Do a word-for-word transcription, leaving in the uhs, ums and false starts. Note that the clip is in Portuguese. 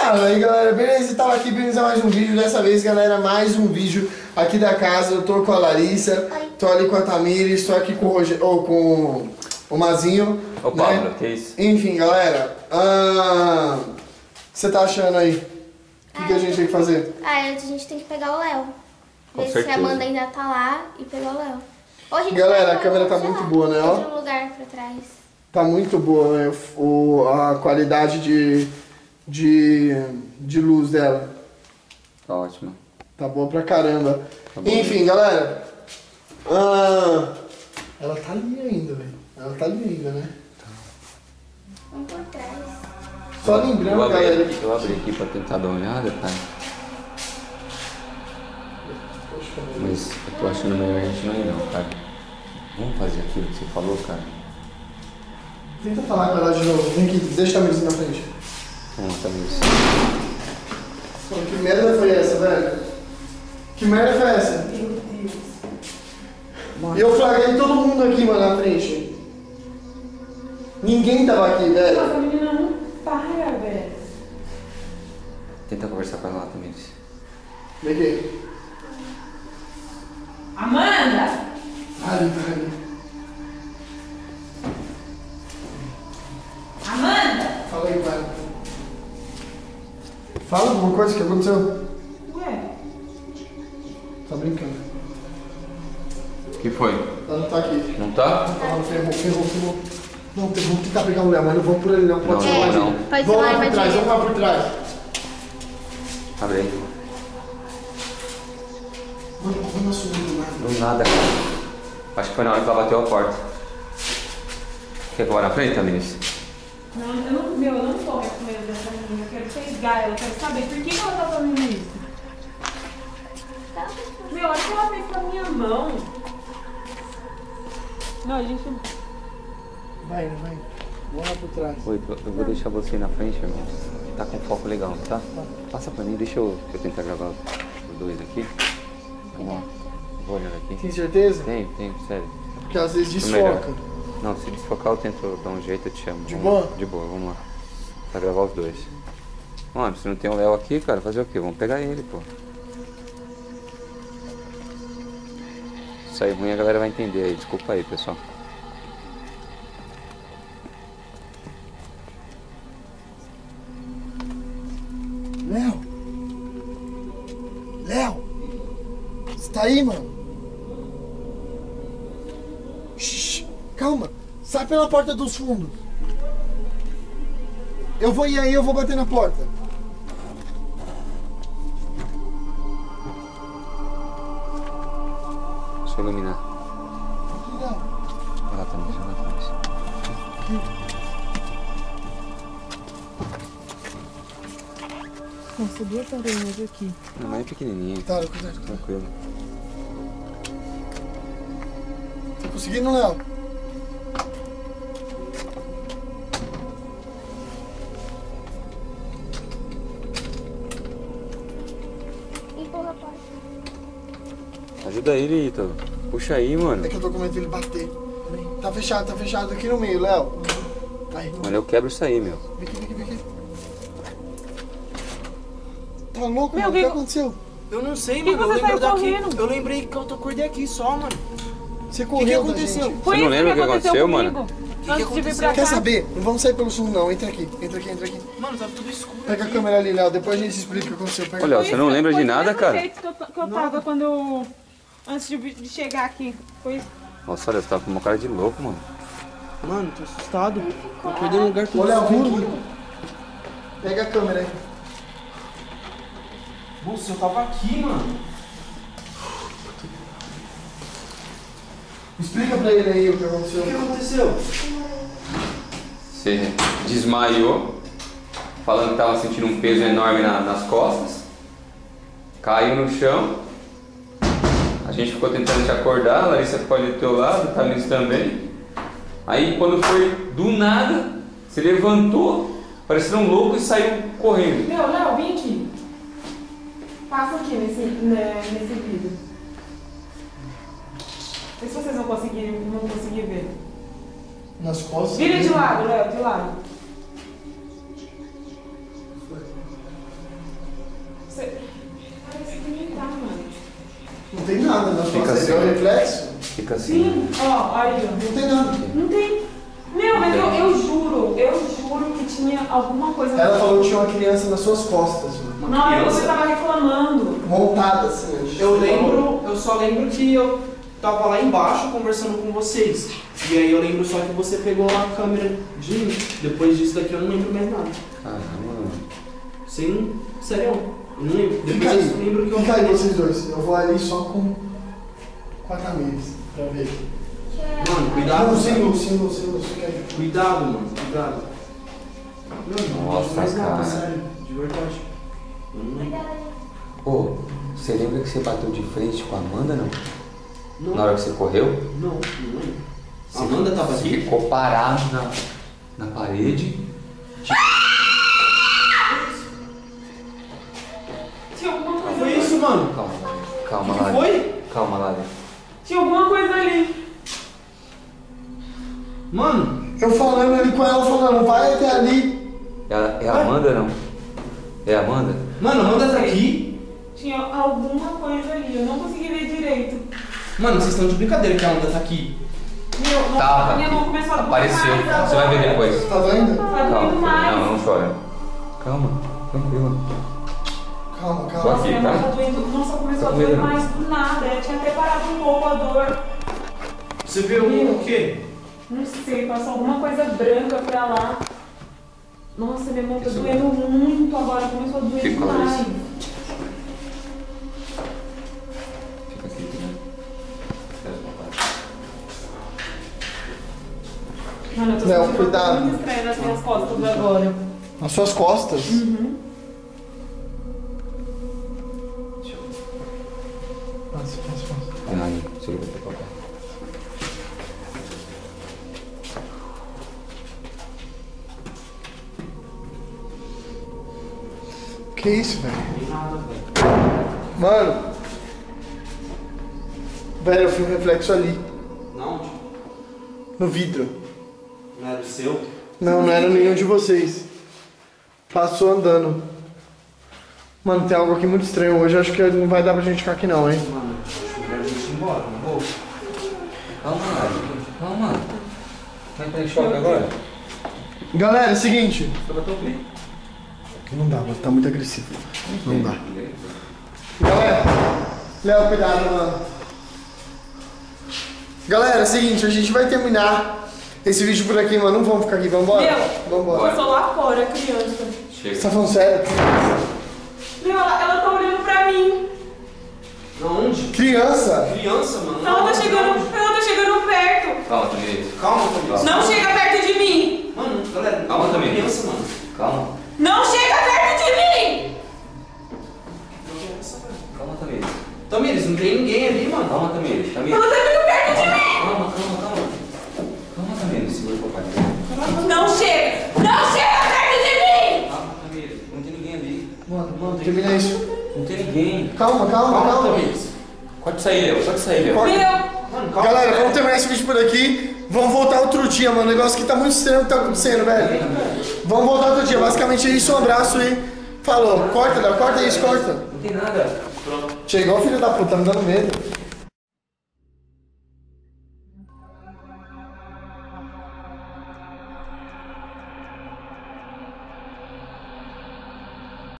Fala aí galera, beleza? Tava aqui bem-vindos a mais um vídeo. Dessa vez galera, mais um vídeo aqui da casa. Eu tô com a Larissa, Oi. Tô ali com a Tamires, tô aqui com o Roger, ou com o Mazinho. Ô né? Pablo, que isso? Enfim galera, o ah, que você tá achando aí? O que, ah, que a gente tem que fazer? Ah, antes a gente tem que pegar o Léo. Com Ver certeza. se a Amanda ainda tá lá e pegar o Léo. Ou galera, a câmera tá muito boa, né? Ó. Um lugar pra trás. Tá muito boa, né? O, a qualidade de, de, de luz dela. Tá ótimo. Tá boa pra caramba. Tá Enfim, galera. Ah, ela tá ali ainda, velho. Ela tá ali ainda, né? Vamos por trás. Só lembrando, eu galera. Aqui, eu abri aqui pra tentar dar uma olhada, cara. Mas eu tô achando melhor a gente não ir não, cara. Vamos fazer aquilo que você falou, cara? Tenta falar com ela de novo. Vem aqui, deixa a Tamires na frente. Vamos lá, Tamires. Que merda foi essa, velho? Que merda foi essa? Meu Deus. E eu flagrei todo mundo aqui, mano, na frente. Ninguém tava aqui, velho. Nossa, a menina não para, velho. Tenta conversar com ela lá, Tamires. Vem aqui. Amanda! Ali, tá ali. Amanda! Fala aí, pai. Fala alguma coisa que aconteceu. Ué? Tá brincando. O que foi? Ela não tá aqui. Não tá? Não, ferrou, ferrou, ferrou. Não, vamos tentar pegar o Léo, mas não vamos por ele não. Pode Não, ser não, mais não. ele. Pode ser Vamos lá, lá por trás, imagina. vamos lá por trás. Abre aí. Mano, vamos assumir do nada. Do nada, cara. Acho que foi na hora que ela bateu a porta. Quer que eu vá na frente, Tamires? Não, eu não, meu, eu não tô mais com medo dessa menina. Eu quero pegar ela, eu quero saber por que, que ela tá fazendo isso. Meu, olha o que ela fez com a minha mão. Não, a gente... Vai, vai. Vamos lá por trás. Oi, eu vou deixar você na frente, irmão. Tá com foco legal, tá? Passa pra mim, deixa eu, eu tentar gravar os dois aqui. Vamos lá. Vou olhar aqui. Tem certeza? Tenho, tenho, sério. Porque às vezes É melhor. desfoca. Não, se desfocar eu tento dar um jeito, eu te chamo. De Vamos boa? lá. De boa, vamos lá. Pra gravar os dois. Mano, se não tem o Léo aqui, cara, fazer o quê? Vamos pegar ele, pô. Se sair ruim a galera vai entender aí, desculpa aí, pessoal. Léo! Léo! Você tá aí, mano? Shhh, calma! Sai pela porta dos fundos! Eu vou ir aí, eu vou bater na porta. Deixa eu iluminar. Léo! Vai lá também, vai lá também. Nossa, duas aranhas aqui. Não, mas é pequenininho. Tá, cuidado. Tranquilo. Tá conseguindo, Léo? Empurra a porta. Ajuda ele, Ítalo. Puxa aí, mano. É que eu tô com medo dele bater. Tá fechado, tá fechado aqui no meio, Léo. Aí. Mano, eu quebro isso aí, meu. Vem aqui, vem aqui, vem aqui. Tá louco, Meu, mano? O que que- aconteceu? Eu não sei, Que mano. que Eu você lembro saiu daqui. correndo? Eu lembrei que eu tô acordei aqui só, mano. Você O que, correu que da aconteceu? gente. Foi Você não isso lembra que o que aconteceu aconteceu, comigo. mano? que Antes de vir aconteceu? pra cá. Quer saber? Não vamos sair pelo sul não. Entra aqui, entra aqui, entra aqui. Mano, tava tudo escuro. Pega a aqui. câmera ali, Léo. Depois a gente explica o que aconteceu. Pega. Olha, Foi você isso- não lembra de foi do nada, mesmo cara? jeito que eu, que eu tava quando... Antes de, de chegar aqui. Foi isso. Nossa, olha, você tava com uma cara de louco, mano. Mano, tô assustado. Eu acordei num lugar tudo Ô, Léo, vem escuro. aqui. Pega a câmera aí. Nossa, eu tava aqui, mano. Explica pra ele aí o que aconteceu. O que aconteceu? Você desmaiou, falando que tava sentindo um peso enorme na- nas costas. Caiu no chão. A gente ficou tentando te acordar, a Larissa ficou ali do teu lado, o Tamires também. Aí quando foi do nada, você levantou, parecendo um louco e saiu correndo. Meu, Léo, vem aqui. Passa aqui nesse, né, nesse vídeo. Vê se vocês vão conseguir, vão conseguir ver. Nas costas. Vira de lado, Léo, de lado. nada nas Fica costas. assim. É o reflexo? Fica assim. Sim, ó, aí, ó. Não tem nada. Não tem. Meu, mas eu, eu juro, eu juro que tinha alguma coisa. Ela falou que tinha uma criança nas suas costas, mano. Não, eu criança. você tava reclamando. Montada assim, né? Eu lembro, eu só lembro que eu tava lá embaixo conversando com vocês. E aí eu lembro só que você pegou a câmera de mim. Depois disso daqui eu não lembro mais nada. Caramba. Sem. Sério, eu não lembro. Fica Depois eu lembro aí, que eu fica aí vocês dois. Eu vou ali só com, com a Tamires, pra ver. Mano, cuidado. Não, sem cara. luz, sem luz, sem luz. Fica aí. Cuidado, mano, cuidado. Não, não Nossa, lembro mais nada, cara. sério, de verdade. Eu não lembro. Pô, você lembra que você bateu de frente com a Amanda, não? Não, Na hora que você correu? não, não lembro. A Você Amanda tava você aqui? ficou parado na, na parede. Tinha alguma coisa Foi ali. isso, mano? Calma, Lari. Calma, O que Lari. foi? Calma, Lari. Tinha alguma coisa ali. Mano, Eu falando ali com ela, falando, vai até ali. É a, é a Amanda, não? É a Amanda? mano, a Amanda tá aqui. Tinha alguma coisa ali. Eu não consegui ver direito. Mano, vocês estão de brincadeira que a Amanda tá aqui. Meu, nossa, Tava. minha mão começou a doer Apareceu. mais agora. Você vai ver depois. Tá doendo? Tá Calma, doendo filho. mais. Não, não chora. Calma, tranquila. Calma, Só calma. aqui, Minha mão tá? tá doendo. Nossa, começou Tá a com doer medo, não? mais do nada. Eu tinha até parado um pouco a dor. Você viu o quê? Não sei, passou alguma coisa branca pra lá. Nossa, minha mão tá Isso doendo muito agora. Começou a doer Fica com demais. isso. Fica aqui, né? Espera o papai. Mano, eu tô Léo, sentindo cuidado. muito estranho nas minhas costas agora. Nas suas costas? Uhum. Deixa eu ver. Passa, passa, passa. Aí, segura pro papai. Que isso, velho? Não tem nada, velho. Mano. Velho, eu vi um reflexo ali, Não, no vidro. não era o seu? Não, não era nenhum de vocês. Passou andando. Mano, tem algo aqui muito estranho hoje. Acho que não vai dar pra gente ficar aqui não, hein? Mano, acho que melhor a gente ir embora, não vou. Calma, Lari. Calma. Vai entrar em choque agora? Galera, é o seguinte. Só bateu o pé. Não dá, mano. Tá muito agressivo. Não dá. Galera, Léo, cuidado, mano. Galera, é o seguinte. A gente vai terminar esse vídeo por aqui, mano. Não vamos ficar aqui. Vambora? Meu, Vambora. eu sou lá fora, criança. Chega. Você tá falando sério? Meu, ela, ela tá olhando pra mim. Aonde? Criança? Criança, mano. Ela tá chegando, ela tá chegando perto. Calma, Tamires. Calma, Tamires. Não chega perto de mim. Mano, galera, Calma, Tamires. criança, mano. Calma. Não chega perto de mim. Calma, Tamires. Tamires, não tem ninguém ali, mano. Calma, Tamires. Tamires. Ela tá vindo perto de mim. Calma, calma, calma. Calma, Tamires. Segura o papai. Não chega. Não chega perto de mim. Calma, Tamires. Não tem ninguém ali. Mano, mano, termina isso. Não tem ninguém. Calma, calma, Calma, calma. Tamires. Pode sair, Léo. Pode sair, Léo. Corta. Meu, Mano, calma. Galera, vamos terminar esse vídeo por aqui. Vamos voltar outro dia, mano. O negócio que tá muito estranho que tá acontecendo, velho. Vamos voltar outro dia. Basicamente é isso. Um abraço e falou. Corta, Léo. Corta isso, corta. Não tem nada. Chegou, filho da puta. Tá me dando medo.